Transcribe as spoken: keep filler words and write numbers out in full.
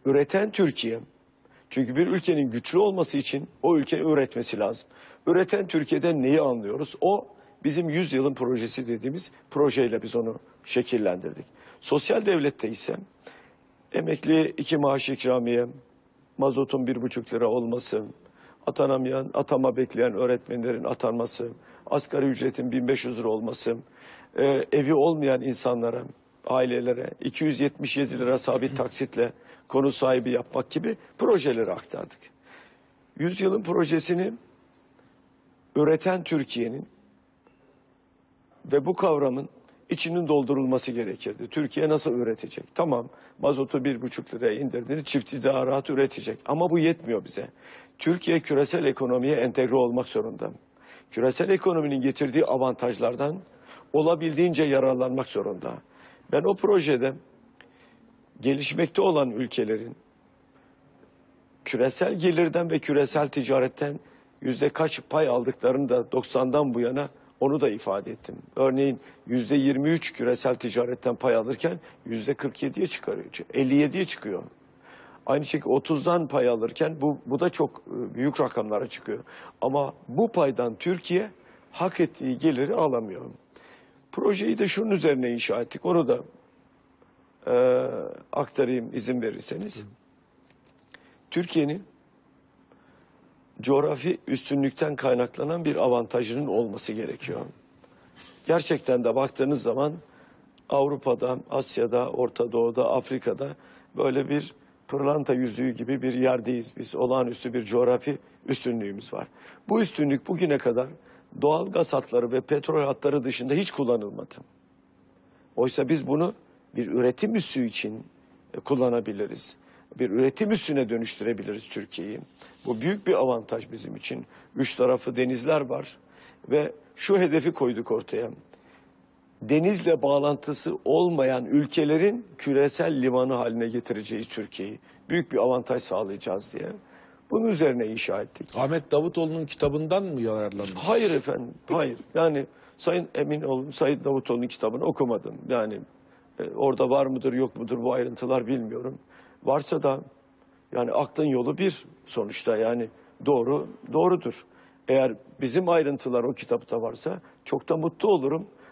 üreten Türkiye. Çünkü bir ülkenin güçlü olması için o ülkenin üretmesi lazım. Üreten Türkiye'den neyi anlıyoruz? O bizim yüzyılın projesi dediğimiz projeyle biz onu şekillendirdik. Sosyal devlette ise emekli iki maaş ikramiye, mazotun bir buçuk lira olması, atanamayan, atama bekleyen öğretmenlerin atanması, asgari ücretin bin beş yüz lira olması, e, evi olmayan insanlara, ailelere iki yüz yetmiş yedi lira sabit taksitle konu sahibi yapmak gibi projeleri aktardık. Yüzyılın projesini üreten Türkiye'nin ve bu kavramın içinin doldurulması gerekirdi. Türkiye nasıl üretecek? Tamam, mazotu bir buçuk liraya indirdiğinde çiftçi daha rahat üretecek. Ama bu yetmiyor bize. Türkiye küresel ekonomiye entegre olmak zorunda. Küresel ekonominin getirdiği avantajlardan olabildiğince yararlanmak zorunda. Ben o projede gelişmekte olan ülkelerin küresel gelirden ve küresel ticaretten yüzde kaç pay aldıklarını da doksandan bu yana onu da ifade ettim. Örneğin yüzde yirmi üç küresel ticaretten pay alırken yüzde kırk yediye çıkarıyor, elli yediye çıkıyor. Aynı şekilde otuzdan pay alırken bu, bu da çok büyük rakamlara çıkıyor. Ama bu paydan Türkiye hak ettiği geliri alamıyor. Projeyi de şunun üzerine inşa ettik. Onu da e, aktarayım izin verirseniz. Türkiye'nin coğrafi üstünlükten kaynaklanan bir avantajının olması gerekiyor. Gerçekten de baktığınız zaman Avrupa'da, Asya'da, Orta Doğu'da, Afrika'da böyle bir pırlanta yüzüğü gibi bir yerdeyiz biz. Olağanüstü bir coğrafi üstünlüğümüz var. Bu üstünlük bugüne kadar doğal gaz hatları ve petrol hatları dışında hiç kullanılmadı. Oysa biz bunu bir üretim üssü için kullanabiliriz. Bir üretim üssüne dönüştürebiliriz Türkiye'yi. Bu büyük bir avantaj bizim için. Üç tarafı denizler var ve şu hedefi koyduk ortaya. Denizle bağlantısı olmayan ülkelerin küresel limanı haline getireceğiz Türkiye'yi. Büyük bir avantaj sağlayacağız diye. Bunun üzerine inşa ettik. Ahmet Davutoğlu'nun kitabından mı yararlandınız? Hayır efendim, hayır. Yani Sayın emin olun Sayın Davutoğlu'nun kitabını okumadım. Yani e, orada var mıdır yok mudur bu ayrıntılar bilmiyorum. Varsa da yani aklın yolu bir sonuçta, yani doğru doğrudur. Eğer bizim ayrıntılar o kitapta varsa çok da mutlu olurum.